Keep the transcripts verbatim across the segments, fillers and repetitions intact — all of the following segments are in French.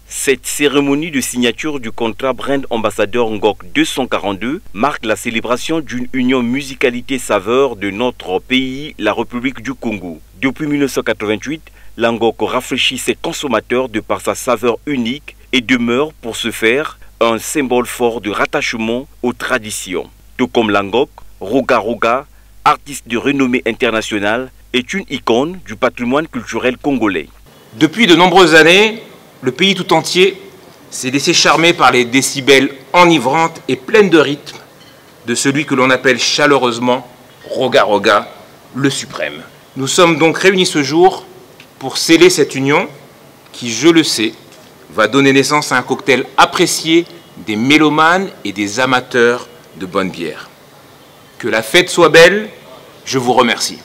Cette cérémonie de signature du contrat Brand Ambassadeur Ngok deux cent quarante-deux marque la célébration d'une union musicalité saveur de notre pays, la République du Congo. Depuis mille neuf cent quatre-vingt-huit, la Ngok rafraîchit ses consommateurs de par sa saveur unique et demeure pour ce faire un symbole fort de rattachement aux traditions. Tout comme la Ngok, Roga Roga, artiste de renommée internationale, est une icône du patrimoine culturel congolais. Depuis de nombreuses années, le pays tout entier s'est laissé charmer par les décibels enivrantes et pleines de rythme de celui que l'on appelle chaleureusement Roga Roga, le suprême. Nous sommes donc réunis ce jour pour sceller cette union qui, je le sais, va donner naissance à un cocktail apprécié des mélomanes et des amateurs de bonne bière. Que la fête soit belle, je vous remercie.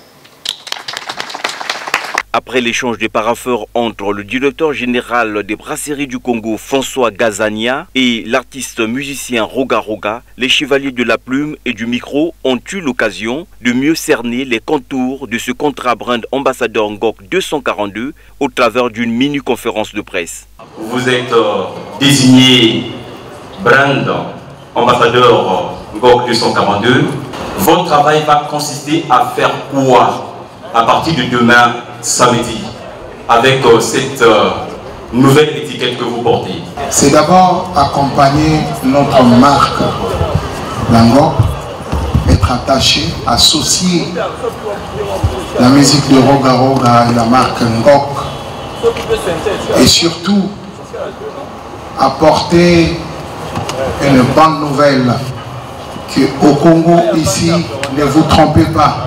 Après l'échange de parapheurs entre le directeur général des brasseries du Congo, François Gazania, et l'artiste musicien Roga Roga, les chevaliers de la plume et du micro ont eu l'occasion de mieux cerner les contours de ce contrat Brand Ambassadeur Ngok deux cent quarante-deux au travers d'une mini-conférence de presse. Vous êtes euh, désigné Brand Ambassadeur Ngok deux cent quarante-deux. Votre travail va consister à faire quoi à partir de demain samedi, avec euh, cette euh, nouvelle étiquette que vous portez? C'est d'abord accompagner notre marque, la Ngok, être attaché, associer la musique de Roga Roga et la marque Ngok, et surtout apporter une bonne nouvelle qu'au Congo ici, ne vous trompez pas.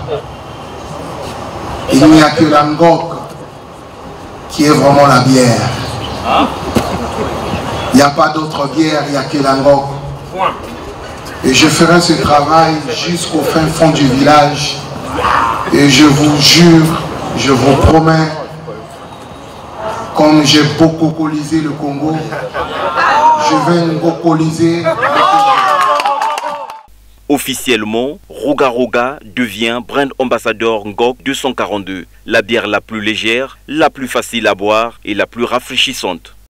Il n'y a que la Ngok qui est vraiment la bière. Il n'y a pas d'autre bière, il n'y a que la Ngok. Et je ferai ce travail jusqu'au fin fond du village. Et je vous jure, je vous promets, comme j'ai beaucoup colisé le Congo, je vais ngokoliser. Officiellement, Roga Roga devient Brand Ambassadeur Ngok deux cent quarante-deux, la bière la plus légère, la plus facile à boire et la plus rafraîchissante.